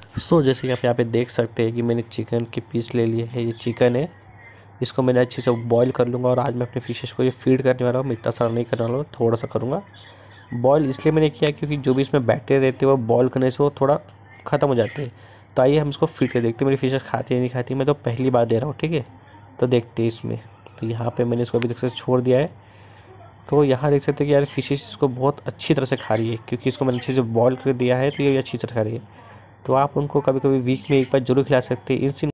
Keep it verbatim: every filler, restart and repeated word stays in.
सो जैसे कि आप यहाँ पे देख सकते हैं कि मैंने चिकन के पीस ले लिए हैं। ये चिकन है, इसको मैंने अच्छे से बॉईल कर लूँगा। और आज मैं अपने फिशेस को ये फीड करने वाला हूँ। मैं इतना सारा नहीं करने वाला हूँ, थोड़ा सा करूँगा। बॉईल इसलिए मैंने किया क्योंकि जो भी इसमें बैक्टीरिया रहते हैं वो बॉईल करने से वो थोड़ा ख़त्म हो जाते हैं। तो आइए हम इसको फीड कर देखते हैं मेरी फिशेस खाती है नहीं खाती। मैं तो पहली बार दे रहा हूँ, ठीक है। तो देखते हैं इसमें। तो यहाँ पे मैंने इसको अभी तक से छोड़ दिया है। तो यहाँ देख सकते हैं कि यार फिशेस इसको बहुत अच्छी तरह से खा रही है, क्योंकि इसको मैंने अच्छे से बॉईल कर दिया है तो ये अच्छी तरह खा रही है। तो आप उनको कभी कभी वीक में एक बार जरूर खिला सकते हैं। इन